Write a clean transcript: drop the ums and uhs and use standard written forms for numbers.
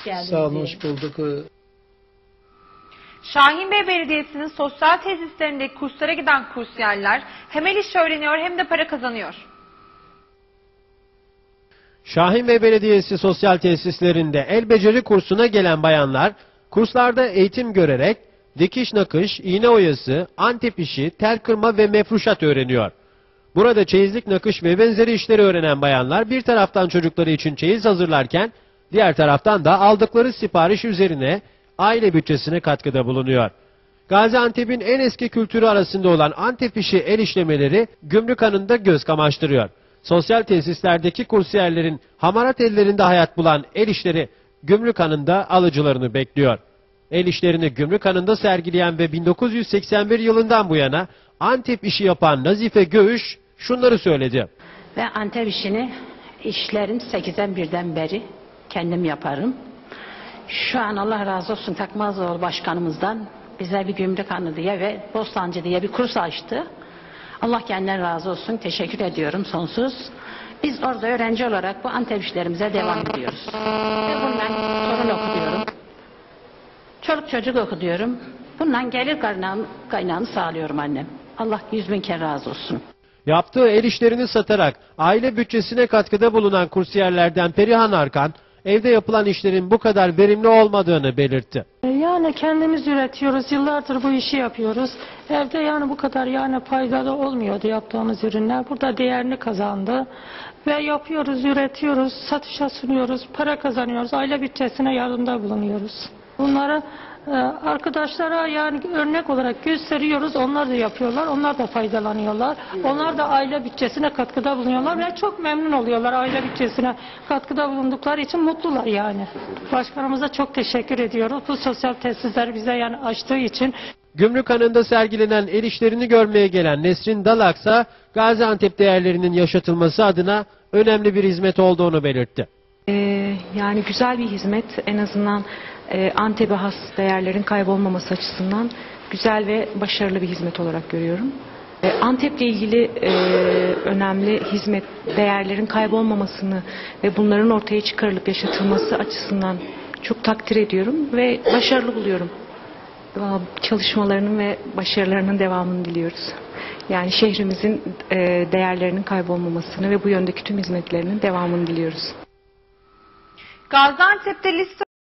Sağ olun, hoş bulduk. Şahinbey Belediyesi'nin sosyal tesislerindeki kurslara giden kursiyerler hem el işi öğreniyor hem de para kazanıyor. Şahinbey Belediyesi sosyal tesislerinde el beceri kursuna gelen bayanlar, kurslarda eğitim görerek dikiş nakış, iğne oyası, antep işi, tel kırma ve mefruşat öğreniyor. Burada çeyizlik nakış ve benzeri işleri öğrenen bayanlar bir taraftan çocukları için çeyiz hazırlarken, diğer taraftan da aldıkları sipariş üzerine aile bütçesine katkıda bulunuyor. Gaziantep'in en eski kültürü arasında olan Antep işi el işlemeleri Gümrükhanı'nda göz kamaştırıyor. Sosyal tesislerdeki kursiyerlerin hamarat ellerinde hayat bulan el işleri Gümrükhanı'nda alıcılarını bekliyor. El işlerini Gümrükhanı'nda sergileyen ve 1981 yılından bu yana Antep işi yapan Nazife Göğüş şunları söyledi. Ve Antep işini işlerim 8'den birden beri kendim yaparım. Şu an Allah razı olsun Takmazoğlu Başkanımızdan bize bir Gümrükhanı diye ve Bostancı diye bir kurs açtı. Allah kendinden razı olsun. Teşekkür ediyorum sonsuz. Biz orada öğrenci olarak bu Antep işlerimize devam ediyoruz. Ve bundan torun okutuyorum. Çoluk çocuk okutuyorum. Bundan gelir kaynağını sağlıyorum annem. Allah 100.000 kere razı olsun. Yaptığı el işlerini satarak aile bütçesine katkıda bulunan kursiyerlerden Perihan Arkan, evde yapılan işlerin bu kadar verimli olmadığını belirtti. Yani kendimiz üretiyoruz, yıllardır bu işi yapıyoruz. Evde yani bu kadar yani faydalı olmuyordu yaptığımız ürünler. Burada değerini kazandı. Ve yapıyoruz, üretiyoruz, satışa sunuyoruz, para kazanıyoruz, aile bütçesine yardımda bulunuyoruz. Bunları arkadaşlara yani örnek olarak gösteriyoruz. Onlar da yapıyorlar. Onlar da faydalanıyorlar. Onlar da aile bütçesine katkıda bulunuyorlar ve çok memnun oluyorlar. Aile bütçesine katkıda bulundukları için mutlular yani. Başkanımıza çok teşekkür ediyoruz. Bu sosyal tesisleri bize yani açtığı için. Gümrükhanı'nda sergilenen el işlerini görmeye gelen Nesrin Dalaksa, Gaziantep değerlerinin yaşatılması adına önemli bir hizmet olduğunu belirtti. Yani güzel bir hizmet, en azından Antep'e has değerlerin kaybolmaması açısından güzel ve başarılı bir hizmet olarak görüyorum. Antep'le ilgili önemli hizmet, değerlerin kaybolmamasını ve bunların ortaya çıkarılıp yaşatılması açısından çok takdir ediyorum ve başarılı buluyorum. Çalışmalarının ve başarılarının devamını diliyoruz. Yani şehrimizin değerlerinin kaybolmamasını ve bu yöndeki tüm hizmetlerinin devamını diliyoruz. Gaziantep'te liste